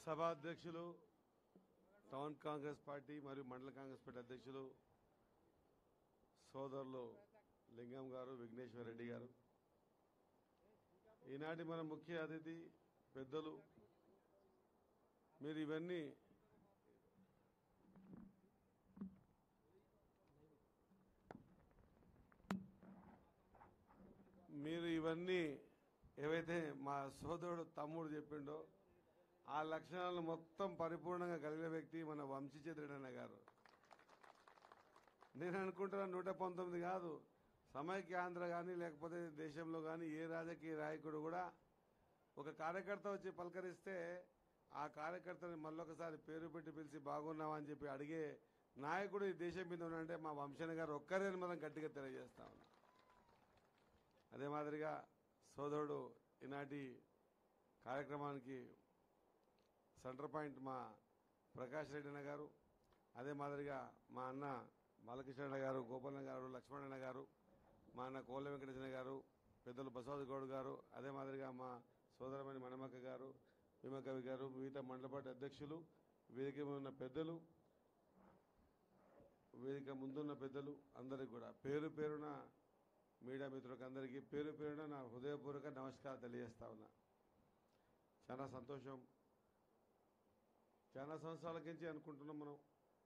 సభా అధ్యక్షులు, town Congress party మరియు మండల కాంగ్రెస్ పార్టీ అధ్యక్షులు సోదరులు లింగం గారు, విఘ్నేశ్వర్ రెడ్డి గారు, ఈనాటి మన ముఖ్య అతిథి పెద్దలు, మీరు ఇవన్నీ ఏవైతే మా సోదరుడు తమ్ముడు చెప్పిండో ఆ లక్షణాలను మొత్తం పరిపూర్ణంగా కలిగిన వ్యక్తి మన వంశీచంద్రుడన్న గారు. నేను అనుకుంటున్నా 119 కాదు, సమైక్యాంధ్ర కానీ లేకపోతే దేశంలో కానీ ఏ రాజకీయ నాయకుడు కూడా ఒక కార్యకర్త వచ్చి పలకరిస్తే ఆ కార్యకర్తని మళ్ళొకసారి పేరు పెట్టి పిలిచి బాగున్నావా అని చెప్పి అడిగే నాయకుడు ఈ దేశం మీద ఉన్నాడంటే మా వంశన్న గారు ఒక్కరేని మనం గట్టిగా తెలియజేస్తా ఉన్నాం. అదే మాదిరిగా సోదరుడు ఈనాటి కార్యక్రమానికి సెంటర్ పాయింట్ మా ప్రకాష్ రెడ్డి అన్న గారు, అదే మాదిరిగా మా అన్న బాలకృష్ణ గారు, గోపాలన్న గారు, లక్ష్మణన్న గారు, మా అన్న కోళ్ళ వెంకటేశ్వర గారు, పెద్దలు బసవరాజు గౌడ్ గారు, అదే మాదిరిగా మా సోదరమణి మణమక్క గారు, భీమకవి గారు, మిగతా మండల పార్టీ అధ్యక్షులు, వేదిక ఉన్న పెద్దలు, వేదిక ముందున్న పెద్దలు అందరికీ కూడా పేరు పేరున మీడియా మిత్రులకు అందరికీ పేరు పేరున నా హృదయపూర్వక నమస్కారం తెలియజేస్తా ఉన్నా. చాలా సంతోషం. చాలా సంవత్సరాల నుంచి అనుకుంటున్నాం మనం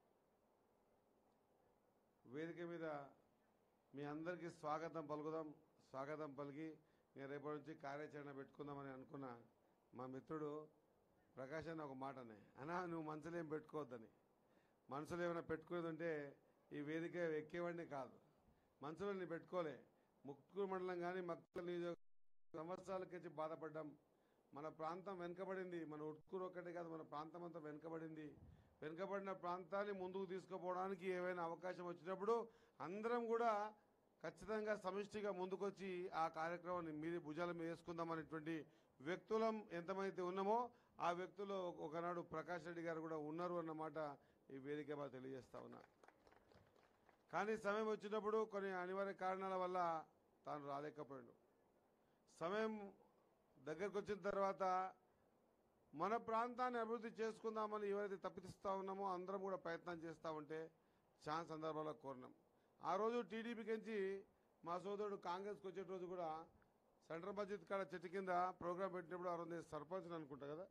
వేదిక మీద మీ అందరికీ స్వాగతం పలుకుదాం. స్వాగతం పలికి నేను రేపటి నుంచి కార్యాచరణ పెట్టుకుందామని అనుకున్న మా మిత్రుడు ప్రకాష్ అన్న ఒక మాటనే, అన్నా నువ్వు మనసులో ఏం పెట్టుకోవద్దని. మనసులో ఏమైనా పెట్టుకునేదంటే ఈ వేదిక ఎక్కేవాడిని కాదు. మనసులో నేను పెట్టుకోలే. ముక్కు మండలం కానీ మక్కల నియోజకవర్గం సంవత్సరాల నుంచి బాధపడ్డాం. మన ప్రాంతం వెనుకబడింది. మన ఉట్కూరు ఒక్కటే కాదు, మన ప్రాంతం అంతా వెనుకబడింది. వెనుకబడిన ప్రాంతాన్ని ముందుకు తీసుకుపోవడానికి ఏవైనా అవకాశం వచ్చినప్పుడు అందరం కూడా ఖచ్చితంగా సమిష్టిగా ముందుకొచ్చి ఆ కార్యక్రమాన్ని మీది భుజాల మీద వేసుకుందామనేటువంటి వ్యక్తులం ఎంతమైతే ఉన్నామో ఆ వ్యక్తులు ఒకనాడు ప్రకాష్ రెడ్డి గారు కూడా ఉన్నారు అన్నమాట ఈ వేదిక మీద తెలియజేస్తా ఉన్నా. కానీ సమయం వచ్చినప్పుడు కొన్ని అనివార్య కారణాల వల్ల తాను రాలేకపోయాడు. సమయం దగ్గరకు వచ్చిన తర్వాత మన ప్రాంతాన్ని అభివృద్ధి చేసుకుందామని ఎవరైతే తప్పిస్తా ఉన్నామో అందరం కూడా ప్రయత్నం చేస్తూ ఉంటే చాలా సందర్భాల్లో కోరినాం. ఆ రోజు టీడీపీకి నుంచి మా సోదరుడు కాంగ్రెస్కి వచ్చే రోజు కూడా సెంట్రల్ మస్జిద్ కాడ చెట్టు కింద ప్రోగ్రాం పెట్టినప్పుడు ఆ రోజు సర్పంచ్ని అనుకుంటా కదా,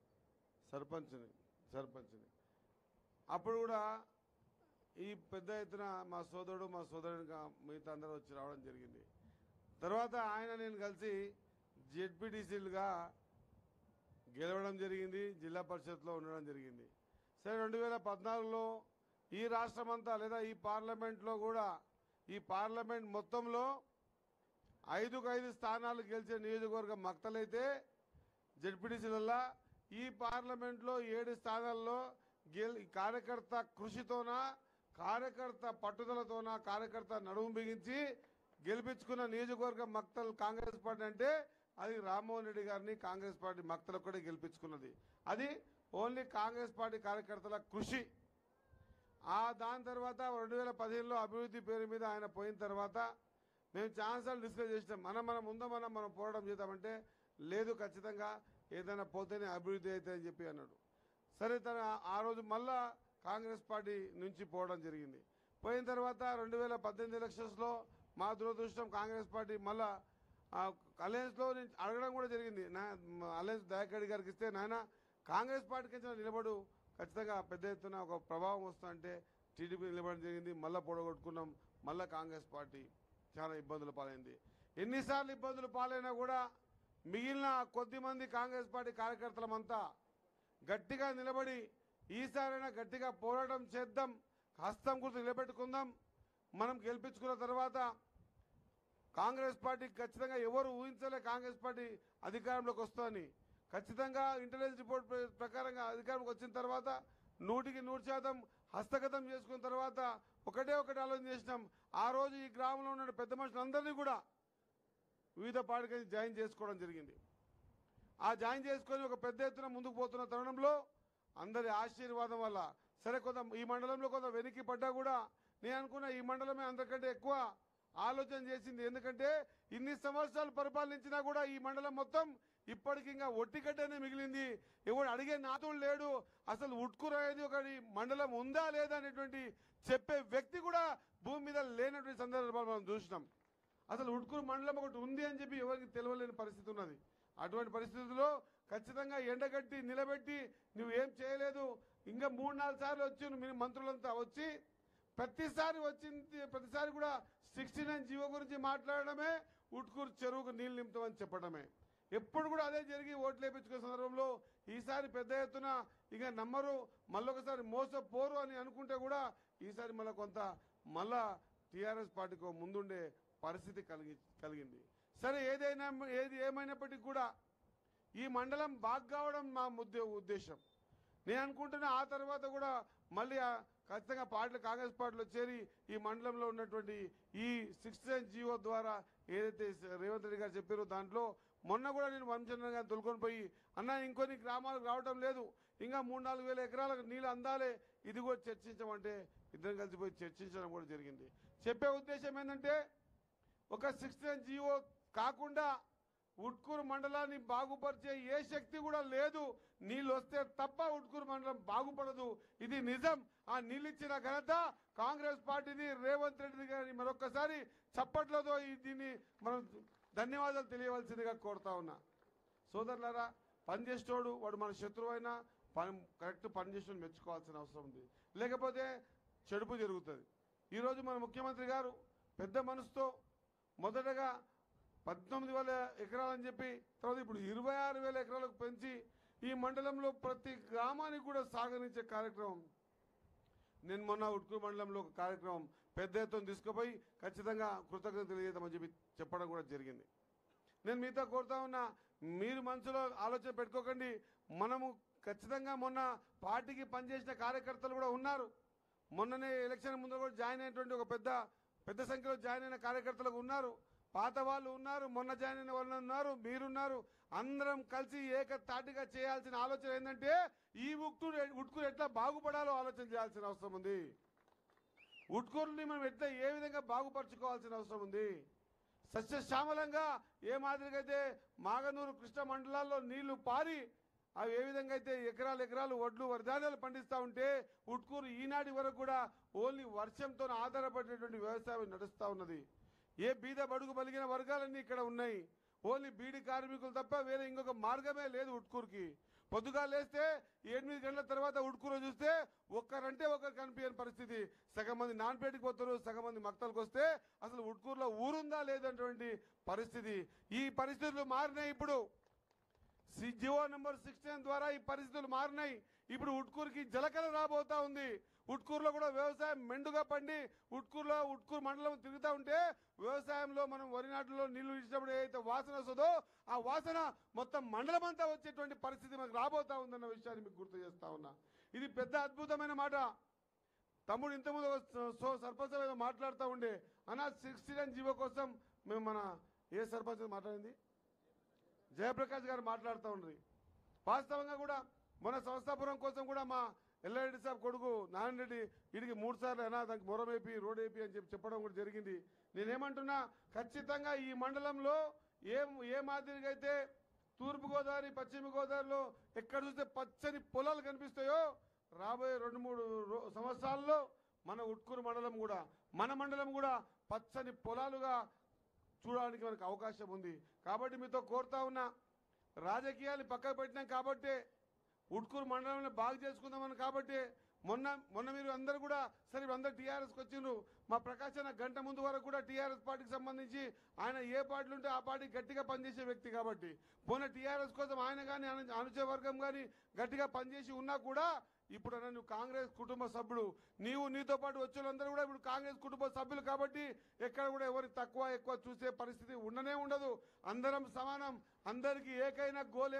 సర్పంచ్ని అప్పుడు కూడా ఈ పెద్ద ఎత్తున మా సోదరుడు మా సోదరుని మిగతా అందరూ వచ్చి రావడం జరిగింది. తర్వాత ఆయన నేను కలిసి జెడ్పీటీసీలుగా గెలవడం జరిగింది, జిల్లా పరిషత్లో ఉండడం జరిగింది. సరే 2014లో ఈ రాష్ట్రం అంతా లేదా ఈ పార్లమెంట్లో కూడా ఈ పార్లమెంట్ మొత్తంలో 5కు 5 స్థానాలు గెలిచే నియోజకవర్గం మక్తలైతే జెడ్పీటీసీలల్లా ఈ పార్లమెంట్లో 7 స్థానాల్లో కార్యకర్త కృషితోన, కార్యకర్త పట్టుదలతోన, కార్యకర్త నడుము బిగించి గెలిపించుకున్న నియోజకవర్గం మక్తల్ కాంగ్రెస్ పార్టీ అంటే అది రామ్మోహన్ రెడ్డి గారిని కాంగ్రెస్ పార్టీ మక్తలకు కూడా గెలిపించుకున్నది. అది ఓన్లీ కాంగ్రెస్ పార్టీ కార్యకర్తల కృషి. దాని తర్వాత 2015లో అభివృద్ధి పేరు మీద ఆయన పోయిన తర్వాత మేము ఛాన్సార్లు డిస్కస్ చేసినాం. మనం పోరాటం చేద్దామంటే లేదు, ఖచ్చితంగా ఏదైనా పోతేనే అభివృద్ధి అవుతుందని చెప్పి అన్నాడు. సరే ఆ రోజు మళ్ళా కాంగ్రెస్ పార్టీ నుంచి పోవడం జరిగింది. పోయిన తర్వాత 2018 ఎలక్షన్స్లో మా దురదృష్టం కాంగ్రెస్ పార్టీ మళ్ళా అలయన్స్లో నేను అడగడం కూడా జరిగింది. అలయన్స్ దయాకర్ గారికి ఇస్తే నాయన కాంగ్రెస్ పార్టీకి నిలబడు, ఖచ్చితంగా పెద్ద ఎత్తున ఒక ప్రభావం వస్తుందంటే టీడీపీ నిలబడడం జరిగింది. మళ్ళీ పొడగొట్టుకున్నాం. మళ్ళీ కాంగ్రెస్ పార్టీ చాలా ఇబ్బందులు పాలైంది. ఎన్నిసార్లు ఇబ్బందులు పాలైనా కూడా మిగిలిన కొద్దిమంది కాంగ్రెస్ పార్టీ కార్యకర్తలమంతా గట్టిగా నిలబడి ఈసారైనా గట్టిగా పోరాటం చేద్దాం, హస్తం గుర్తు నిలబెట్టుకుందాం, మనం గెలిపించుకున్న తర్వాత కాంగ్రెస్ పార్టీ ఖచ్చితంగా ఎవరు ఊహించలే కాంగ్రెస్ పార్టీ అధికారంలోకి వస్తుందని. ఖచ్చితంగా ఇంటెలిజెన్స్ రిపోర్ట్ ప్రకారంగా అధికారంలోకి వచ్చిన తర్వాత 100కి 100% హస్తగతం చేసుకున్న తర్వాత ఒకటే ఆలోచన చేసినాం. ఆ రోజు ఈ గ్రామంలో ఉన్న పెద్ద మనుషులందరినీ కూడా వివిధ పార్టీకి జాయిన్ చేసుకోవడం జరిగింది. ఆ జాయిన్ చేసుకొని ఒక పెద్ద ఎత్తున ముందుకు పోతున్న తరుణంలో అందరి ఆశీర్వాదం వల్ల సరే ఈ మండలంలో కొంత వెనక్కి పడ్డా కూడా నేను అనుకున్న ఈ మండలమే అందరికంటే ఎక్కువ ఆలోచన చేసింది. ఎందుకంటే ఇన్ని సంవత్సరాలు పరిపాలించినా కూడా ఈ మండలం మొత్తం ఇప్పటికి ఇంకా ఒట్టిగడ్డనే మిగిలింది. ఎవడు అడిగే నాతుడు లేడు. అసలు ఉట్కూరు అనేది ఒక మండలం ఉందా లేదా అనేటువంటి చెప్పే వ్యక్తి కూడా భూమి మీద లేనటువంటి సందర్భాలు మనం చూసినాం. అసలు ఉట్కూరు మండలం ఒకటి ఉంది అని చెప్పి ఎవరికి తెలియలేని పరిస్థితి ఉన్నది. అటువంటి పరిస్థితుల్లో ఖచ్చితంగా ఎండగట్టి నిలబెట్టి నువ్వు ఏం చేయలేదు, ఇంకా 3-4 సార్లు వచ్చి మీరు మంత్రులంతా వచ్చి ప్రతిసారి కూడా 69 జీవో గురించి మాట్లాడడమే, ఉట్కూరు చెరువుకు నీళ్లు నింపుతామని చెప్పడమే. ఎప్పుడు కూడా అదే జరిగి ఓట్లు వేయించుకునే సందర్భంలో ఈసారి పెద్ద ఎత్తున ఇక నమ్మరు, మళ్ళొకసారి మోసపోరు అని అనుకుంటే కూడా ఈసారి మళ్ళా టీఆర్ఎస్ పార్టీకి ముందుండే పరిస్థితి కలిగింది. సరే, ఏది ఏమైనప్పటికీ కూడా ఈ మండలం బాగు కావడం మా ఉద్దేశం. నేను అనుకుంటున్నా ఆ తర్వాత కూడా మళ్ళీ ఖచ్చితంగా కాంగ్రెస్ పార్టీలో చేరి ఈ మండలంలో ఉన్నటువంటి ఈ 69 జీవో ద్వారా ఏదైతే రేవంత్ రెడ్డి గారు చెప్పారో దాంట్లో మొన్న కూడా నేను వంశంగా తొలుకొని పోయి అన్న ఇంకొన్ని గ్రామాలకు రావడం లేదు, ఇంకా 3-4 వేల ఎకరాలకు నీళ్ళు అందాలే, ఇది కూడా చర్చించమంటే ఇద్దరం కలిసిపోయి చర్చించడం కూడా జరిగింది. చెప్పే ఉద్దేశం ఏంటంటే ఒక 69 జీవో కాకుండా ఉట్కూరు మండలాన్ని బాగుపరిచే ఏ శక్తి కూడా లేదు. నీళ్ళు వస్తే తప్ప ఉట్కూరు మండలం బాగుపడదు. ఇది నిజం. ఆ నీళ్ళు ఇచ్చిన ఘనత కాంగ్రెస్ పార్టీది, రేవంత్ రెడ్డి గారిని మరొక్కసారి చప్పట్లతో దీన్ని మనం ధన్యవాదాలు తెలియవలసిందిగా కోరుతా ఉన్నా. సోదరులారా, పనిచేసేటోడు వాడు మన శత్రువు అయినా కరెక్ట్ పనిచేసేటోడు మెచ్చుకోవాల్సిన అవసరం ఉంది, లేకపోతే చెడుపు జరుగుతుంది. ఈరోజు మన ముఖ్యమంత్రి గారు పెద్ద మనసుతో మొదటగా 19,000 ఎకరాలని చెప్పి తర్వాత ఇప్పుడు 26,000 ఎకరాలకు పెంచి ఈ మండలంలో ప్రతి గ్రామానికి కూడా సాగనిచ్చే కార్యక్రమం, నేను మొన్న ఉట్కూరు మండలంలో ఒక కార్యక్రమం పెద్ద ఎత్తున తీసుకుపోయి ఖచ్చితంగా కృతజ్ఞతలు తెలియజేద్దామని చెప్పి చెప్పడం కూడా జరిగింది. నేను మీతో కోరుతా ఉన్నా, మీరు మనసులో ఆలోచన పెట్టుకోకండి. మనము ఖచ్చితంగా మొన్న పార్టీకి పనిచేసిన కార్యకర్తలు కూడా ఉన్నారు. మొన్ననే ఎలక్షన్ ముందు కూడా జాయిన్ అయినటువంటి ఒక పెద్ద సంఖ్యలో జాయిన్ అయిన కార్యకర్తలు ఉన్నారు, పాత వాళ్ళు ఉన్నారు, మొన్న జాయిన్ అయిన వాళ్ళు ఉన్నారు, మీరున్నారు. అందరం కలిసి ఏకతాటిగా చేయాల్సిన ఆలోచన ఏంటంటే ఈ ఉట్కూరు ఎట్లా బాగుపడాలో ఆలోచన చేయాల్సిన అవసరం ఉంది. ఉట్కూరుని మనం ఎట్లా ఏ విధంగా బాగుపరచుకోవాల్సిన అవసరం ఉంది. సస్యశ్యామలంగా ఏ మాదిరిగా అయితే మాగనూరు కృష్ణ మండలాల్లో నీళ్లు పారి అవి ఏ విధంగా అయితే ఎకరాలు వడ్లు వరిధాన్యాలు పండిస్తూ ఉంటే ఉట్కూరు ఈనాటి వరకు కూడా ఓన్లీ వర్షంతో ఆధారపడేటువంటి వ్యవసాయం నడుస్తూ ఉన్నది. ఏ బీద బడుగు బలిగిన వర్గాలన్నీ ఇక్కడ ఉన్నాయి. ఓన్లీ బీడి కార్మికులు తప్ప వేరే ఇంకొక మార్గమే లేదు ఉట్కూరుకి. పొద్దుగా లేస్తే 8 గంటల తర్వాత ఉట్కూరు చూస్తే ఒక్కరంటే ఒకరు కనిపించని పరిస్థితి. సగం మంది నాన్పేటకి పోతారు, సగం మంది మక్తలకు వస్తే అసలు ఉట్కూరులో ఊరుందా లేదన్నటువంటి పరిస్థితి. ఈ పరిస్థితులు మారినాయి. ఇప్పుడు జీవో నంబర్ 69 ద్వారా ఈ పరిస్థితులు మారినాయి. ఇప్పుడు ఉట్కూరుకి జలకళ రాబోతా ఉంది. ఉట్కూరులో కూడా వ్యవసాయం మెండుగా పండి ఉట్కూరు మండలం తిరుగుతూ ఉంటే వ్యవసాయంలో మనం వరి నాటులో నీళ్లు ఇచ్చినప్పుడు ఏదైతే వాసన వస్తుందో ఆ వాసన మొత్తం మండలం అంతా వచ్చేటువంటి పరిస్థితి మనకు రాబోతా ఉందన్న విషయాన్ని మీకు గుర్తు చేస్తా ఉన్నా. ఇది పెద్ద అద్భుతమైన మాట. తమ్ముడు ఇంతకుముందు సర్పంచ్ ఏదో మాట్లాడుతూ ఉండే అన్న 69 జీవో కోసం మేము మన ఏ సర్పంచ్ మాట్లాడింది జయప్రకాష్ గారు మాట్లాడుతూ ఉండ్రి. వాస్తవంగా కూడా మన సంస్థాపురం కోసం కూడా మా ఎల్లారెడ్డి సాబ్ కొడుకు నారాయణ రెడ్డి వీడికి 3 సార్లు అయినా దానికి మొరం వేపి రోడ్ వేపి అని చెప్పడం కూడా జరిగింది. నేనేమంటున్నా, ఖచ్చితంగా ఈ మండలంలో ఏ మాదిరిగా అయితే తూర్పుగోదావరి పశ్చిమ గోదావరిలో ఎక్కడ చూస్తే పచ్చని పొలాలు కనిపిస్తాయో రాబోయే 2-3 సంవత్సరాల్లో మన ఉట్కూరు మండలం కూడా మన మండలం కూడా పచ్చని పొలాలుగా చూడడానికి మనకు అవకాశం ఉంది. కాబట్టి మీతో కోరుతా ఉన్నా, రాజకీయాలు పక్కకు పెట్టినాం కాబట్టి ఉట్కూరు మండలంలో బాగు చేసుకుందామని కాబట్టి మొన్న మీరు అందరూ కూడా సరే అందరు టీఆర్ఎస్కి వచ్చిండ్రు. మా ప్రకాశ్ అన్న గంట ముందు వరకు కూడా టీఆర్ఎస్ పార్టీకి సంబంధించి ఆయన ఏ పార్టీలు ఉంటే ఆ పార్టీ గట్టిగా పనిచేసే వ్యక్తి కాబట్టి మొన్న టీఆర్ఎస్ కోసం ఆయన కానీ అనుచర వర్గం కానీ గట్టిగా పనిచేసి ఉన్నా కూడా ఇప్పుడు నువ్వు కాంగ్రెస్ కుటుంబ సభ్యుడు, నీతో పాటు వచ్చేవాళ్ళందరూ కూడా ఇప్పుడు కాంగ్రెస్ కుటుంబ సభ్యులు కాబట్టి ఎక్కడ కూడా ఎవరికి తక్కువ ఎక్కువ చూసే పరిస్థితి ఉండనే ఉండదు. అందరం సమానం. అందరికీ ఏకైక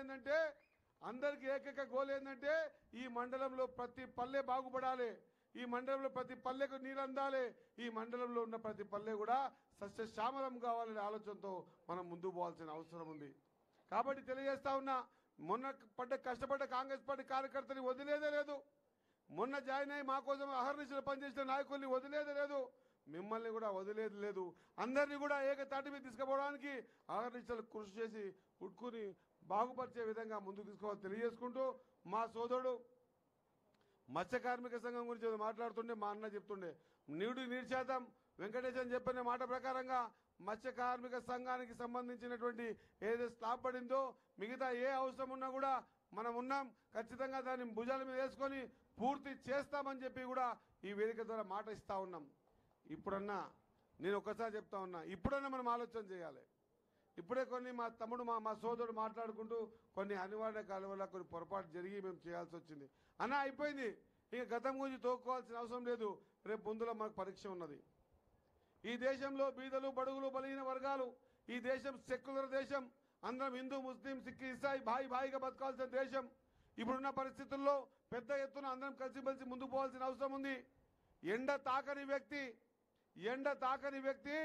గోల్ ఏంటంటే ఈ మండలంలో ప్రతి పల్లె బాగుపడాలి, ఈ మండలంలో ప్రతి పల్లెకు నీళ్ళు అందాలి, ఈ మండలంలో ఉన్న ప్రతి పల్లె కూడా సస్యశ్యామలం కావాలనే ఆలోచనతో మనం ముందుకు పోవాల్సిన అవసరం ఉంది. కాబట్టి తెలియజేస్తా ఉన్నా, మొన్న కష్టపడ్డ కాంగ్రెస్ పార్టీ కార్యకర్తని వదిలేదే లేదు. మొన్న జాయిన్ అయ్యి మా కోసం అహర్నిశలు పనిచేసిన నాయకుల్ని వదిలేదే లేదు. మిమ్మల్ని కూడా వదిలేది లేదు. అందరినీ కూడా ఏకతాటి మీద తీసుకుపోవడానికి ఆహర్నిశలు కృషి చేసి ఉట్కుని బాగుపరిచే విధంగా ముందుకు తీసుకోవాలని తెలియజేసుకుంటూ, మా సోదరుడు మత్స్య కార్మిక సంఘం గురించి మాట్లాడుతుండే మా అన్న చెప్తుండే, నీటి శాతం వెంకటేశన్ చెప్పిన మాట ప్రకారంగా మత్స్య కార్మిక సంఘానికి సంబంధించినటువంటి ఏదైతే స్లాబ్ పడిందో మిగతా ఏ అవసరం ఉన్నా కూడా మనం ఉన్నాం, ఖచ్చితంగా దాన్ని భుజాల మీద వేసుకొని పూర్తి చేస్తామని చెప్పి కూడా ఈ వేదిక ద్వారా మాట ఇస్తా ఉన్నాం. ఇప్పుడన్నా నేను ఒక్కసారి చెప్తా ఉన్నా, ఇప్పుడన్నా మనం ఆలోచన చేయాలి. ఇప్పుడే కొన్ని మా తమ్ముడు మా సోదరుడు మాట్లాడుకుంటూ కొన్ని అనివార్య కాలం వల్ల కొన్ని పొరపాటు జరిగి మేము చేయాల్సి వచ్చింది. అన్న అయిపోయింది, ఇక గతం గురించి తోక్కోవాల్సిన అవసరం లేదు. రేపు ముందులో మాకు పరీక్ష ఉన్నది. ఈ దేశంలో బీదలు బడుగులు బలహీన వర్గాలు, ఈ దేశం సెక్యులర్ దేశం, అందరం హిందూ ముస్లిం సిక్ ఇసాయి భాయిగా బతకాల్సిన దేశం. ఇప్పుడున్న పరిస్థితుల్లో పెద్ద ఎత్తున అందరం కలిసిమెలిసి ముందుకు పోవాల్సిన అవసరం ఉంది. ఎండ తాకని వ్యక్తి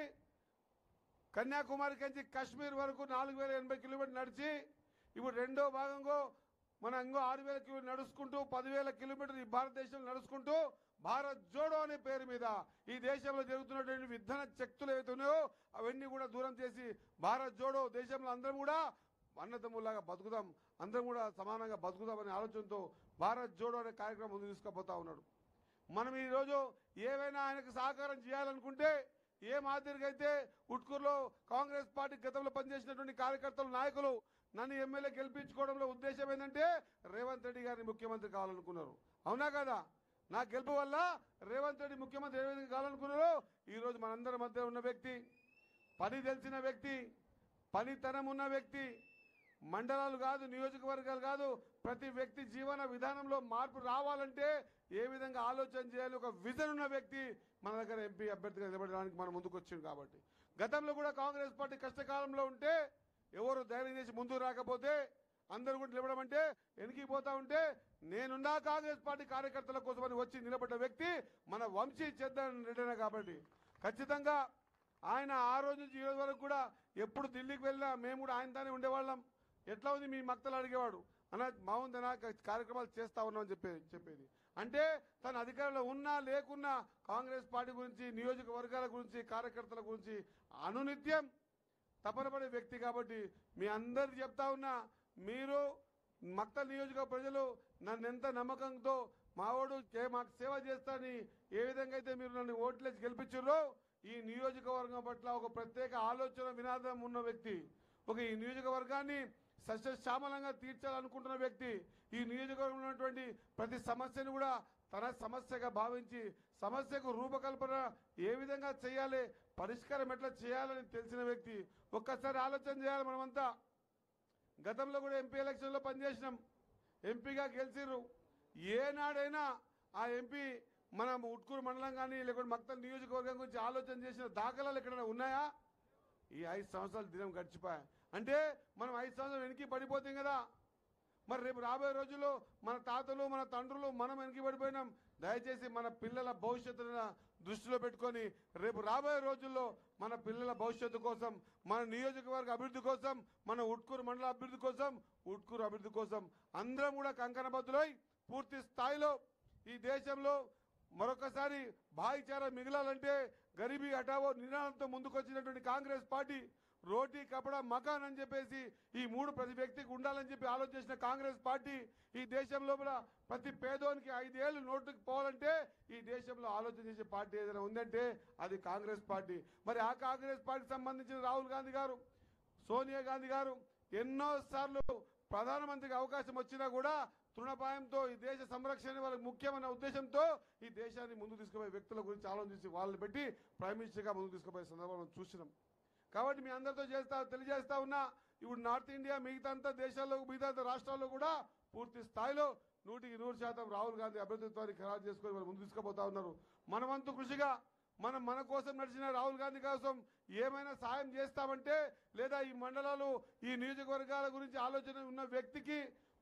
కన్యాకుమారి నుంచి కాశ్మీర్ వరకు 4080 కిలోమీటర్లు నడిచి ఇప్పుడు రెండో భాగంలో మన ఇంకో 6000 కిలోమీటర్లు నడుచుకుంటూ 10,000 కిలోమీటర్లు ఈ భారతదేశంలో నడుచుకుంటూ భారత్ జోడో అనే పేరు మీద ఈ దేశంలో జరుగుతున్నటువంటి విధాన శక్తులు ఏవైతే ఉన్నాయో అవన్నీ కూడా దూరం చేసి భారత్ జోడో దేశంలో అందరం కూడా అన్నదమ్ములాగా బతుకుదాం, అందరం కూడా సమానంగా బతుకుదామనే ఆలోచనతో భారత్ జోడో అనే కార్యక్రమం ముందు తీసుకుపోతా ఉన్నాడు. మనం ఈరోజు ఏవైనా ఆయనకు సహకారం చేయాలనుకుంటే ఏ మాదిరిగా అయితే ఉట్కూరులో కాంగ్రెస్ పార్టీ గతంలో పనిచేసినటువంటి కార్యకర్తలు నాయకులు నన్ను ఎమ్మెల్యే గెలిపించుకోవడంలో ఉద్దేశం ఏంటంటే రేవంత్ రెడ్డి గారిని ముఖ్యమంత్రి కావాలనుకున్నారు. అవునా కదా? నా గెలుపు వల్ల రేవంత్ రెడ్డి ముఖ్యమంత్రి ఏ విధంగా కావాలనుకున్నారో ఈరోజు మనందరి మధ్య ఉన్న వ్యక్తి, పని తెలిసిన వ్యక్తి, పనితనం ఉన్న వ్యక్తి, మండలాలు కాదు నియోజకవర్గాలు కాదు ప్రతి వ్యక్తి జీవన విధానంలో మార్పు రావాలంటే ఏ విధంగా ఆలోచన చేయాలి ఒక విజన్ ఉన్న వ్యక్తి మన దగ్గర ఎంపీ అభ్యర్థిగా నిలబడడానికి మనం ముందుకు వచ్చింది. కాబట్టి గతంలో కూడా కాంగ్రెస్ పార్టీ కష్టకాలంలో ఉంటే ఎవరు ధైర్యం చేసి ముందుకు రాకపోతే అందరూ కూడా నిలబడమంటే వెనక్కిపోతా ఉంటే నేనున్నా కాంగ్రెస్ పార్టీ కార్యకర్తల కోసమని వచ్చి నిలబడ్డ వ్యక్తి మన వంశీ చెద్దన్ రెడ్డి. కాబట్టి ఖచ్చితంగా ఆయన ఆ రోజు నుంచి ఈ రోజు వరకు కూడా ఎప్పుడు ఢిల్లీకి వెళ్ళినా మేము కూడా ఆయనతోనే ఉండేవాళ్ళం. ఎట్లా ఉంది మీ మక్తలు అడిగేవాడు, అన్న బాగుందనా కార్యక్రమాలు చేస్తా ఉన్నామని చెప్పేది. అంటే తన అధికారంలో ఉన్నా లేకున్నా కాంగ్రెస్ పార్టీ గురించి నియోజకవర్గాల గురించి కార్యకర్తల గురించి అనునిత్యం తపన పడే వ్యక్తి. కాబట్టి మీ అందరికి చెప్తా ఉన్నా, మీరు మక్తల్ నియోజక ప్రజలు నన్ను ఎంత నమ్మకంతో మావాడు మాకు సేవ చేస్తానని ఏ విధంగా అయితే మీరు నన్ను ఓట్లేసి గెలిపించారో ఈ నియోజకవర్గం పట్ల ఒక ప్రత్యేక ఆలోచన వినాదం ఉన్న వ్యక్తి, ఈ నియోజకవర్గాన్ని సస్యశ్యామలంగా తీర్చాలనుకుంటున్న వ్యక్తి, ఈ నియోజకవర్గంలో ఉన్నటువంటి ప్రతి సమస్యను కూడా తన సమస్యగా భావించి సమస్యకు రూపకల్పన ఏ విధంగా చేయాలి, పరిష్కారం ఎట్లా చేయాలని తెలిసిన వ్యక్తి. ఒక్కసారి ఆలోచన చేయాలి. మనమంతా గతంలో కూడా ఎంపీ ఎలక్షన్లో పనిచేసినాం, ఎంపీగా గెలిచిర్రు. ఏనాడైనా ఆ ఎంపీ మనం ఉట్కూరు మండలం కానీ లేకుంటే మక్తల్ నియోజకవర్గం గురించి ఆలోచన చేసిన దాఖలాలు ఎక్కడైనా ఉన్నాయా? ఈ 5 సంవత్సరాలు దినం గడిచిపోయా అంటే మనం 5 సంవత్సరాలు వెనక్కి పడిపోతాం కదా. మరి రేపు రాబోయే రోజుల్లో మన తాతలు మన తండ్రులు మనం వెనక్కి పడిపోయినాం. దయచేసి మన పిల్లల భవిష్యత్తును దృష్టిలో పెట్టుకొని రేపు రాబోయే రోజుల్లో మన పిల్లల భవిష్యత్తు కోసం, మన నియోజకవర్గ అభివృద్ధి కోసం, మన ఉట్కూరు మండల అభివృద్ధి కోసం, ఉట్కూరు అభివృద్ధి కోసం అందరం కూడా కంకణబద్దులై పూర్తి స్థాయిలో ఈ దేశంలో మరొకసారి భాయిచారా మిగిలాలంటే గరీబీ హటావో నినాదంతో ముందుకొచ్చినటువంటి కాంగ్రెస్ పార్టీ రోటీ కపడా మకాన్ అని చెప్పేసి ఈ 3 ప్రతి వ్యక్తికి ఉండాలని చెప్పి ఆలోచించిన కాంగ్రెస్ పార్టీ ఈ దేశంలో ప్రతి పేదోనికి 5 ఏళ్ళు నోటుకు పోవాలంటే ఈ దేశంలో ఆలోచన చేసే పార్టీ ఏదైనా ఉందంటే అది కాంగ్రెస్ పార్టీ. మరి ఆ కాంగ్రెస్ పార్టీకి సంబంధించిన రాహుల్ గాంధీ గారు, సోనియా గాంధీ గారు ఎన్నోసార్లు ప్రధానమంత్రికి అవకాశం వచ్చినా కూడా తృణపాయంతో ఈ దేశ సంరక్షణ వాళ్ళకి ముఖ్యమైన ఉద్దేశంతో ఈ దేశాన్ని ముందుకు తీసుకుపోయే వ్యక్తుల గురించి ఆలోచించి వాళ్ళని పెట్టి ప్రైమ్ మినిస్టర్గా ముందుకు తీసుకుపోయే సందర్భం చూసినాం. కాబట్టి మీ అందరితో తెలియజేస్తా ఉన్నా, ఇప్పుడు నార్త్ ఇండియా మిగతా దేశాల్లో మిగతా రాష్ట్రాల్లో కూడా పూర్తి స్థాయిలో 100% రాహుల్ గాంధీ అభ్యర్థిత్వాన్ని ఖరారు చేసుకొని వాళ్ళు ముందు తీసుకుపోతా ఉన్నారు. మనవంతు కృషిగా మన కోసం నడిచిన రాహుల్ గాంధీ కోసం ఏమైనా సాయం చేస్తామంటే లేదా ఈ మండలాలు ఈ నియోజకవర్గాల గురించి ఆలోచన ఉన్న వ్యక్తికి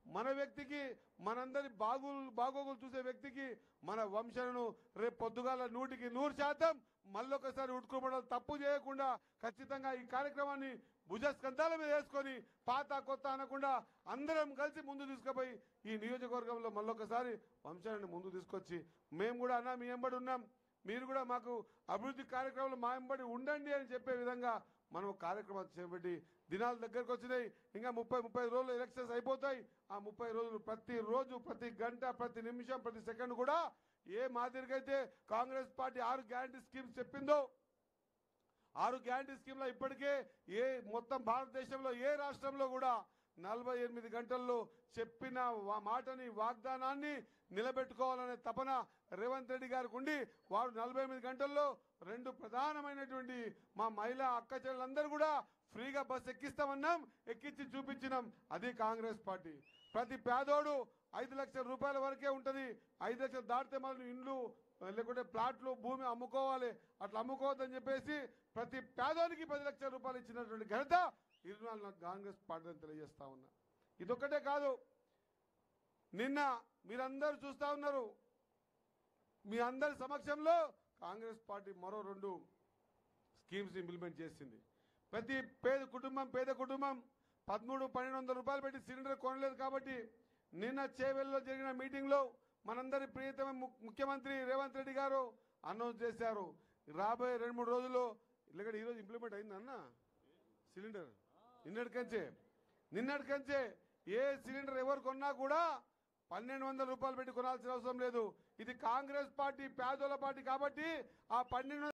మనందరి బాగోగులు చూసే వ్యక్తికి మన వంశను రేపు పొద్దుగాల 100% మళ్ళొకసారి ఉట్కూరు తప్పు చేయకుండా ఖచ్చితంగా ఈ కార్యక్రమాన్ని భుజస్కంధాల మీద వేసుకొని పాత కొత్త అనకుండా అందరం కలిసి ముందు తీసుకుపోయి ఈ నియోజకవర్గంలో మళ్ళొకసారి వంశాన్ని ముందు తీసుకొచ్చి మేము కూడా అన్నా మీ ఎంబడి ఉన్నాం, మీరు కూడా మాకు అభివృద్ధి కార్యక్రమాలు మా వెంబడి ఉండండి అని చెప్పే విధంగా మనం కార్యక్రమాలు చేపట్టి దినాలు దగ్గరకు వచ్చినాయి. ఇంకా 30-35 రోజులు ఎలక్షన్స్ అయిపోతాయి. ఆ 30 రోజులు ప్రతిరోజు, ప్రతి గంట, ప్రతి నిమిషం, ప్రతి సెకండ్ కూడా ఏ మాదిరిగా అయితే కాంగ్రెస్ పార్టీ 6 గ్యారంటీ స్కీమ్స్ చెప్పిందో 6 గ్యారంటీ స్కీమ్లో ఇప్పటికే మొత్తం భారతదేశంలో ఏ రాష్ట్రంలో కూడా 48 గంటల్లో చెప్పిన మాటని, వాగ్దానాన్ని నిలబెట్టుకోవాలనే తపన రేవంత్ రెడ్డి గారికి ఉండి వారు 48 గంటల్లో 2 ప్రధానమైనటువంటి మా మహిళా అక్క చెల్లెలందరూ కూడా ఫ్రీగా బస్ ఎక్కిస్తామన్నాం, ఎక్కించి చూపించినాం. అది కాంగ్రెస్ పార్టీ. ప్రతి పేదోడు 5 లక్షల రూపాయల వరకే ఉంటుంది. 5 లక్షలు దాటితే మనం ఇండ్లు లేకుంటే ప్లాట్లు, భూమి అమ్ముకోవాలి. అట్లా అమ్ముకోవద్దని చెప్పేసి ప్రతి పేదోనికి 10 లక్షల రూపాయలు ఇచ్చినటువంటి ఘనత 24 కాంగ్రెస్ పార్టీ అని తెలియజేస్తా ఉన్నా. ఇదొక్కటే కాదు, నిన్న మీరందరూ చూస్తా ఉన్నారు, మీ అందరి సమక్షంలో కాంగ్రెస్ పార్టీ మరో 2 స్కీమ్స్ ఇంప్లిమెంట్ చేసింది. ప్రతి పేద కుటుంబం 1300-1200 రూపాయలు పెట్టి సిలిండర్ కొనలేదు కాబట్టి నిన్న చేవెల్లో జరిగిన మీటింగ్లో మనందరి ప్రియతమ ముఖ్యమంత్రి రేవంత్ రెడ్డి గారు అనౌన్స్ చేశారు, రాబోయే 2-3 రోజుల్లో ఇలాగ ఈరోజు ఇంప్లిమెంట్ అయిందన్న సిలిండర్. నిన్నటికంచే ఏ సిలిండర్ ఎవరు కొన్నా కూడా 1200 రూపాయలు పెట్టి కొనాల్సిన అవసరం లేదు. ఇది కాంగ్రెస్ పార్టీ పేదోళ్ళ పార్టీ కాబట్టి ఆ 1200